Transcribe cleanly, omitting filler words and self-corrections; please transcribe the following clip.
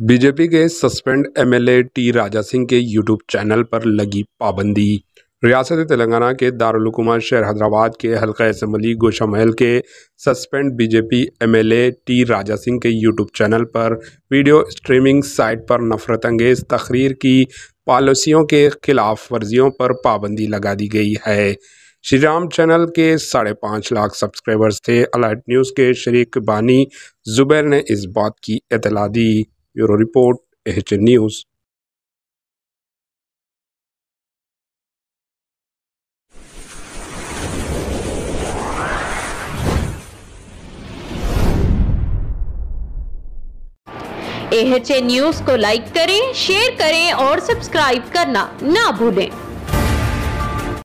BJP के suspend MLA T Raja Singh के YouTube channel पर लगी पाबंदी। रियासत तेलंगाना के दारुल हुकूमत शहर हैदराबाद के हल्का असम्बली गोशामहल के suspend BJP MLA T Raja Singh के यूट्यूब चैनल पर वीडियो स्ट्रीमिंग साइट पर नफरत अंगेज तकरीर की पॉलिसियों के खिलाफ वर्जियों पर पाबंदी लगा दी गई है। श्री राम चैनल के 5.5 लाख सब्सक्राइबर्स थे। अलर्ट न्यूज़ के शरीक बानी जुबैर ने इस बात की इत्तला दी। Bureau report HN news. HN news को लाइक करें, शेयर करें और सब्सक्राइब करना ना भूलें।